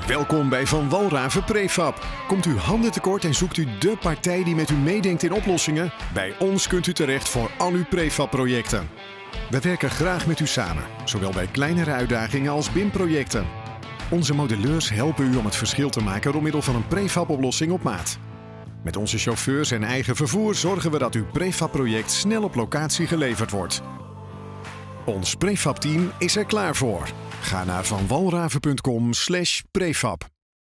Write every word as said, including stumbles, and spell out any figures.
Welkom bij Van Walraven Prefab. Komt u handen tekort en zoekt u de partij die met u meedenkt in oplossingen? Bij ons kunt u terecht voor al uw prefab-projecten. We werken graag met u samen, zowel bij kleinere uitdagingen als B I M-projecten. Onze modelleurs helpen u om het verschil te maken door middel van een prefab-oplossing op maat. Met onze chauffeurs en eigen vervoer zorgen we dat uw prefab-project snel op locatie geleverd wordt. Ons prefab-team is er klaar voor. Ga naar vanwalraven punt com slash prefab.